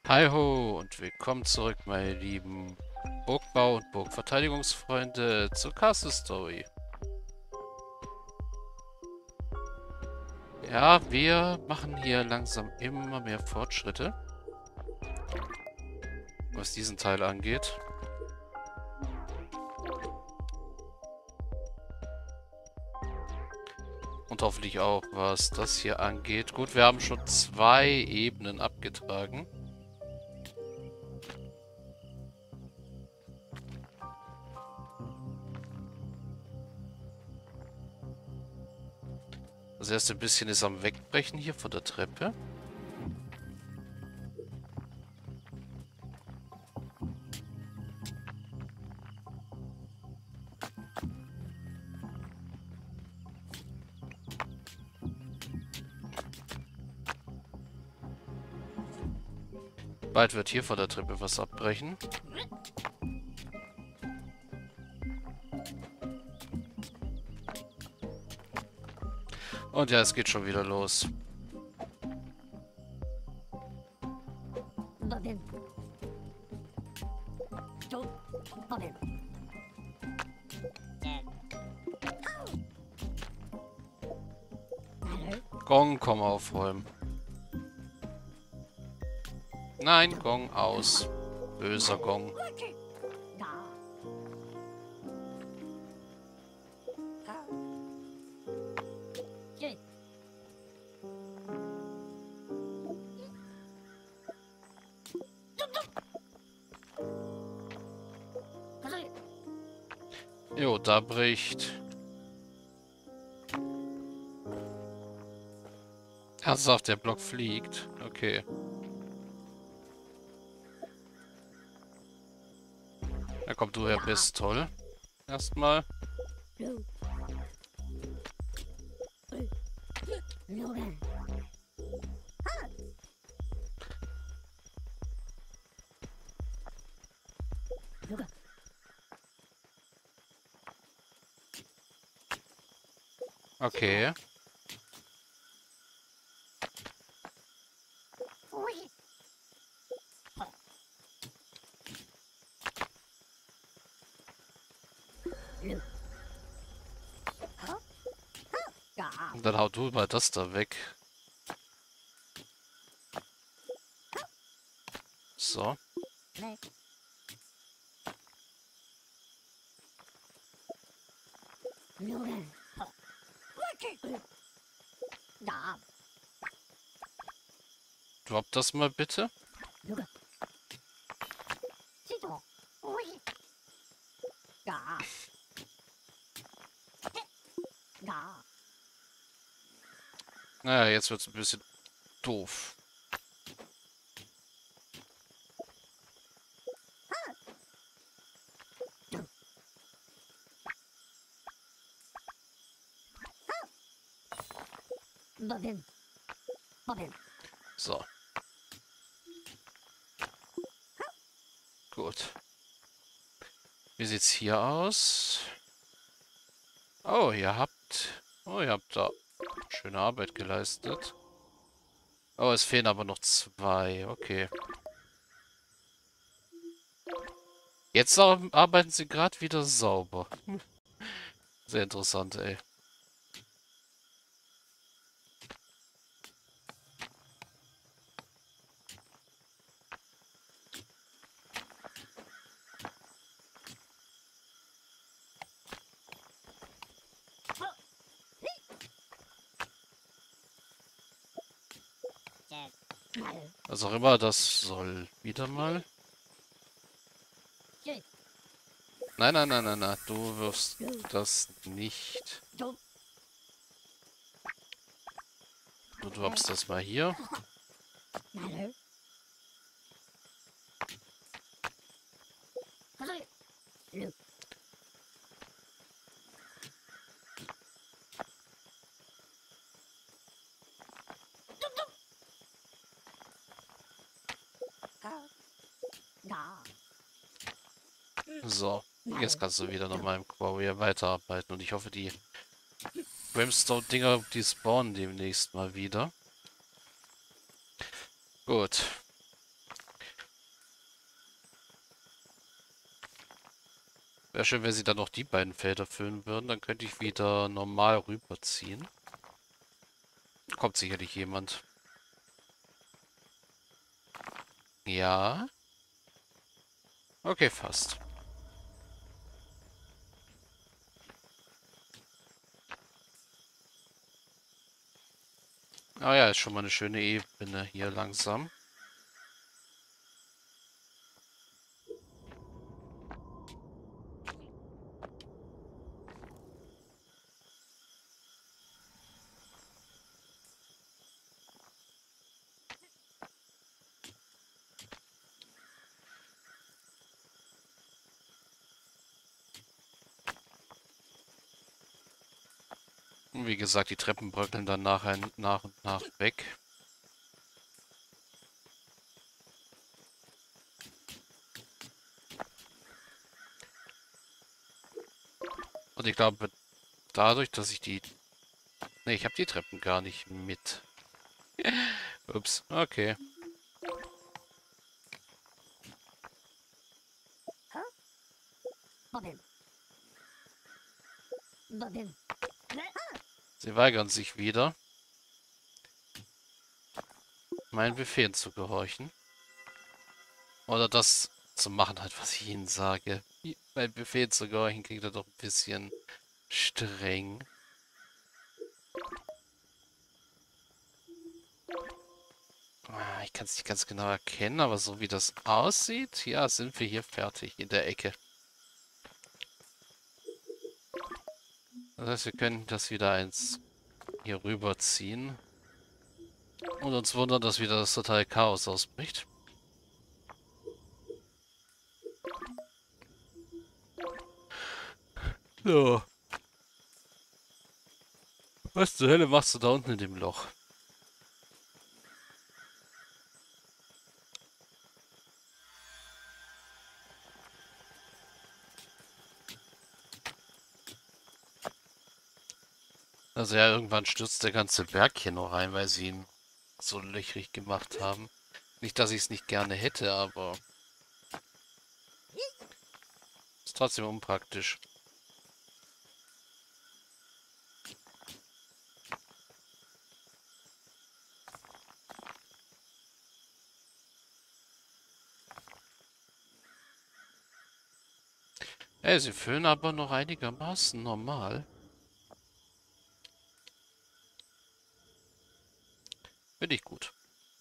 Hi ho und willkommen zurück, meine lieben Burgbau- und Burgverteidigungsfreunde zur Castle Story. Ja, wir machen hier langsam immer mehr Fortschritte, was diesen Teil angeht. Und hoffentlich auch, was das hier angeht. Gut, wir haben schon 2 Ebenen abgetragen. Das erste bisschen ist am Wegbrechen hier von der Treppe. Bald wird hier von der Treppe was abbrechen. Und ja, es geht schon wieder los. Gong, komm aufräumen. Nein, Gong aus. Böser Gong. Jo, da bricht. Ernsthaft, der Block fliegt. Okay. Da kommt du her, bist toll. Erstmal. Okay. Und dann hau du mal das da weg. So. Drop das mal bitte. Naja, jetzt wird's ein bisschen doof. So. Gut. Wie sieht's hier aus? Oh, ihr habt... Oh, ihr habt da schöne Arbeit geleistet. Oh, es fehlen aber noch 2. Okay. Jetzt arbeiten sie gerade wieder sauber. Sehr interessant, ey. Was auch immer das soll. Wieder mal. Nein, nein, nein, nein, nein. Du wirfst das nicht. Du droppst das mal hier. So. Jetzt kannst du wieder nochmal im Quarry weiterarbeiten. Und ich hoffe, die Brimstone-Dinger, die spawnen demnächst mal wieder. Gut. Wäre schön, wenn sie dann noch die beiden Felder füllen würden. Dann könnte ich wieder normal rüberziehen. Kommt sicherlich jemand. Ja. Okay, fast. Ah ja, ist schon mal eine schöne Ebene hier langsam. Und wie gesagt, die Treppen bröckeln dann nach und nach weg. Und ich glaube, dadurch, dass ich die... Ne, ich habe die Treppen gar nicht mit. Ups, okay. Sie weigern sich wieder, meinen Befehlen zu gehorchen. Oder das zu machen, halt, was ich ihnen sage. Meinen Befehlen zu gehorchen klingt ja doch ein bisschen streng. Ich kann es nicht ganz genau erkennen, aber so wie das aussieht, ja, sind wir hier fertig in der Ecke. Das heißt, wir können das wieder eins hier rüberziehen und uns wundern, dass wieder das totale Chaos ausbricht. So. Was zur Hölle machst du da unten in dem Loch? Also ja, irgendwann stürzt der ganze Berg hier noch rein, weil sie ihn so löchrig gemacht haben. Nicht, dass ich es nicht gerne hätte, aber ist trotzdem unpraktisch. Ey, sie füllen aber noch einigermaßen normal. Finde ich gut.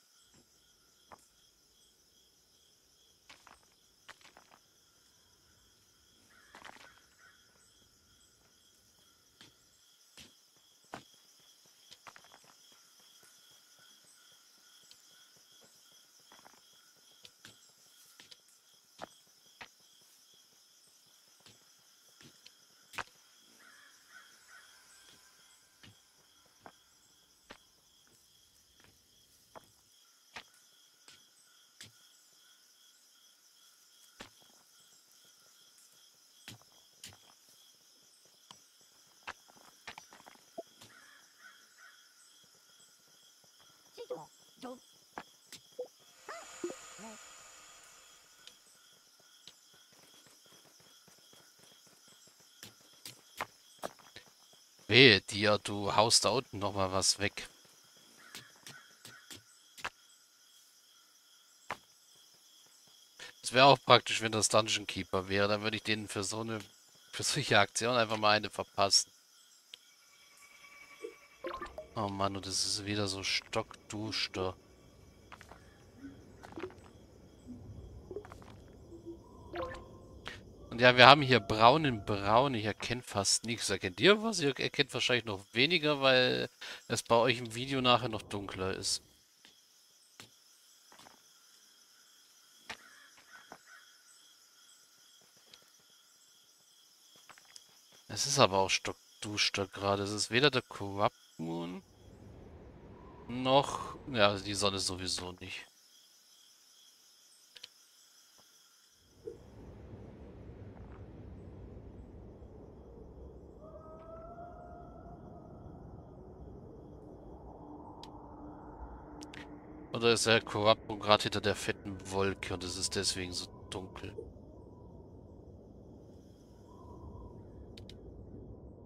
Wehe dir, du haust da unten noch mal was weg. Es wäre auch praktisch, wenn das Dungeon Keeper wäre. Dann würde ich denen für solche Aktionen einfach mal eine verpassen. Oh Mann, und das ist wieder so stockduster. Und ja, wir haben hier Braun in Braun. Ich erkenne fast nichts. Erkennt ihr was? Ihr erkennt wahrscheinlich noch weniger, weil es bei euch im Video nachher noch dunkler ist. Es ist aber auch stockduster gerade. Es ist weder der Corrupt Moon noch... Ja, die Sonne sowieso nicht. Oder ist der Corrupt Moon gerade hinter der fetten Wolke und es ist deswegen so dunkel?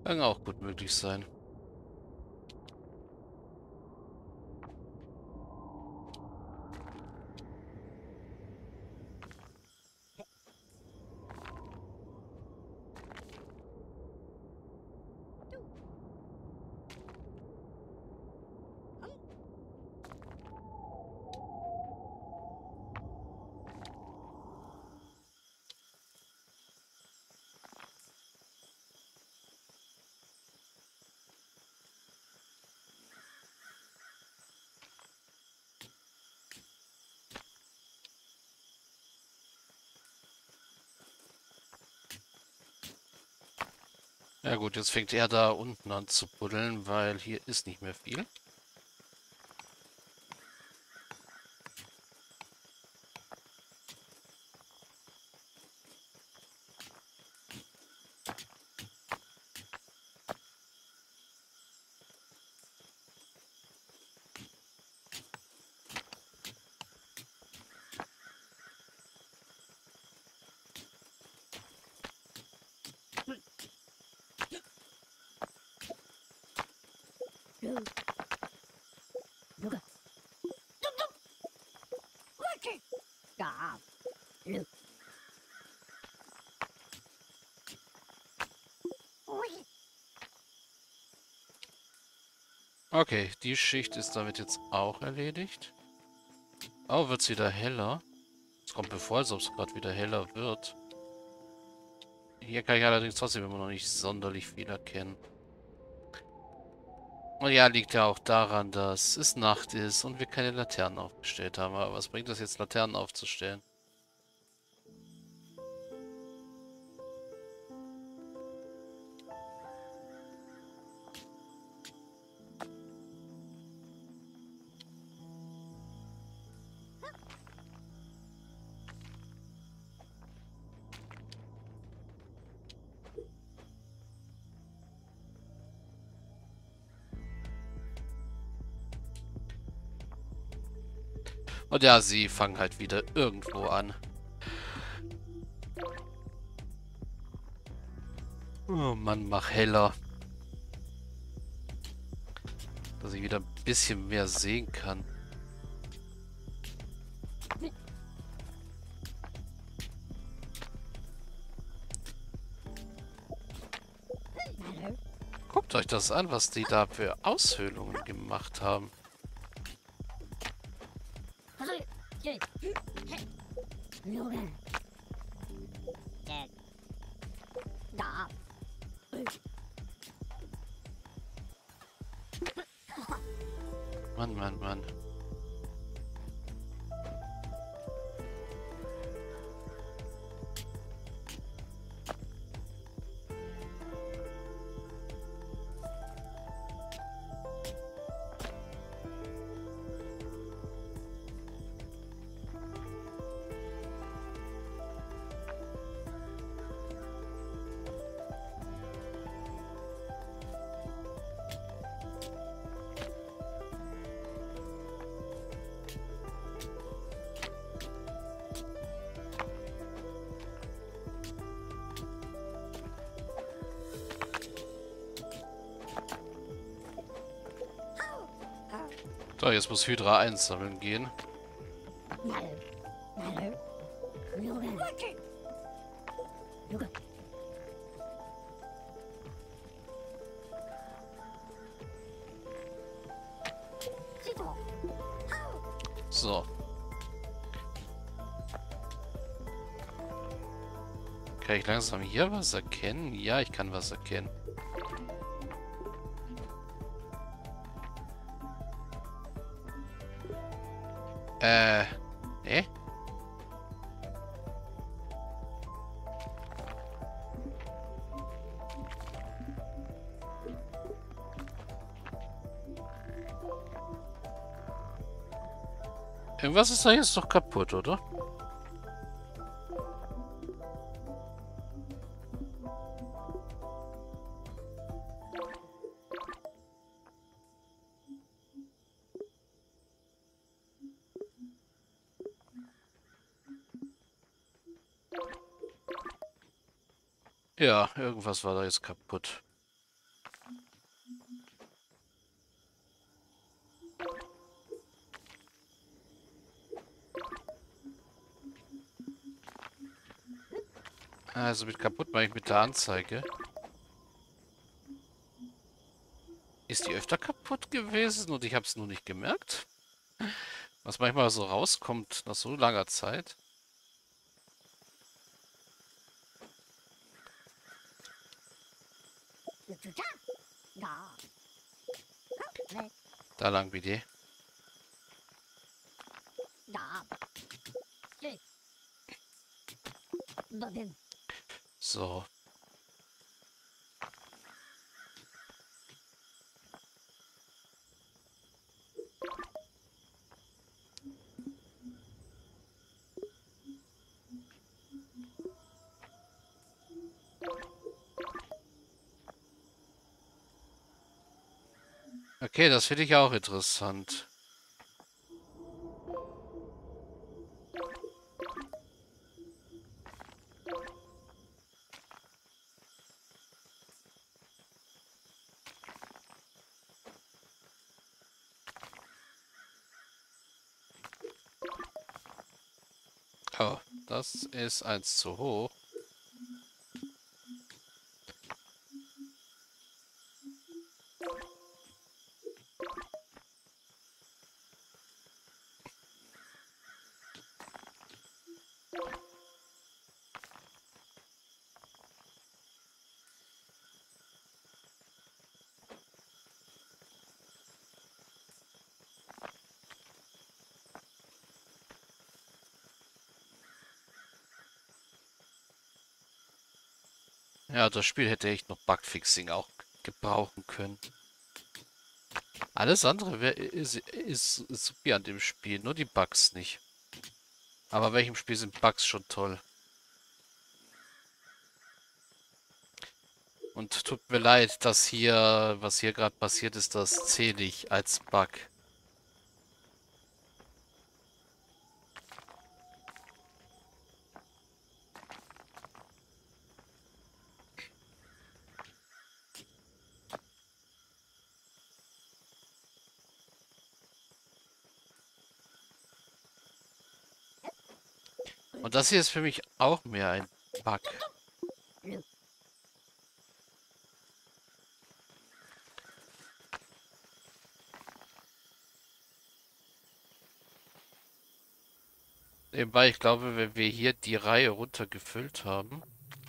Kann auch gut möglich sein. Ja gut, jetzt fängt er da unten an zu buddeln, weil hier ist nicht mehr viel. Okay, die Schicht ist damit jetzt auch erledigt. Oh, wird es wieder heller? Es kommt mir vor, als ob es gerade wieder heller wird. Hier kann ich allerdings trotzdem immer noch nicht sonderlich viel erkennen. Und ja, liegt ja auch daran, dass es Nacht ist und wir keine Laternen aufgestellt haben. Aber was bringt es jetzt, Laternen aufzustellen? Und ja, sie fangen halt wieder irgendwo an. Oh Mann, mach heller. Dass ich wieder ein bisschen mehr sehen kann. Guckt euch das an, was die da für Aushöhlungen gemacht haben. Mann, Mann, Mann. So, jetzt muss Hydra einsammeln gehen. So. Kann ich langsam hier was erkennen? Ja, ich kann was erkennen. Ne? Irgendwas ist da jetzt doch kaputt, oder? Ja, irgendwas war da jetzt kaputt. Also mit kaputt mache ich mit der Anzeige. Ist die öfter kaputt gewesen und ich habe es nur nicht gemerkt? Was manchmal so rauskommt nach so langer Zeit. Da lang wie die. So. Okay, das finde ich auch interessant. Oh, das ist eins zu hoch. Ja, das Spiel hätte echt noch Bugfixing auch gebrauchen können. Alles andere ist supi an dem Spiel, nur die Bugs nicht. Aber welchem Spiel sind Bugs schon toll? Und tut mir leid, dass hier, was hier gerade passiert ist, das zähle ich als Bug. Und das hier ist für mich auch mehr ein Bug. Nebenbei, ich glaube, wenn wir hier die Reihe runtergefüllt haben,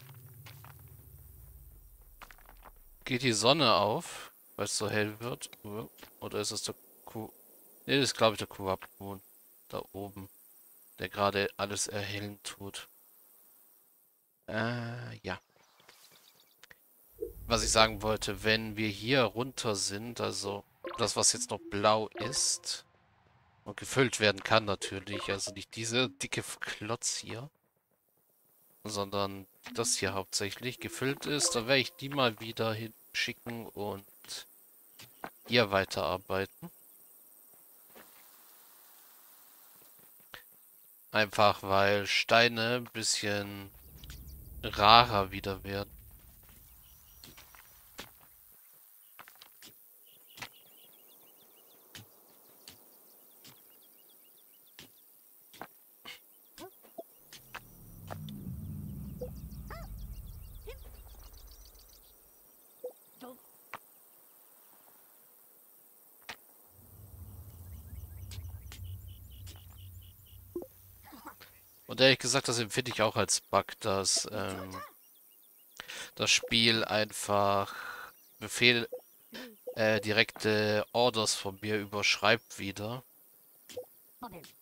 geht die Sonne auf, weil es so hell wird. Oder ist es der Kuh? Ne, das ist, glaube ich, der Corrupt Moon. Da oben, der gerade alles erhellen tut. Ja. Was ich sagen wollte, wenn wir hier runter sind, also das, was jetzt noch blau ist und gefüllt werden kann natürlich, also nicht diese dicke Klotz hier, sondern das hier hauptsächlich gefüllt ist, dann werde ich die mal wieder hinschicken und hier weiterarbeiten. Einfach weil Steine ein bisschen rarer wieder werden. Und ehrlich gesagt, das empfinde ich auch als Bug, dass das Spiel einfach direkte Orders von mir überschreibt wieder.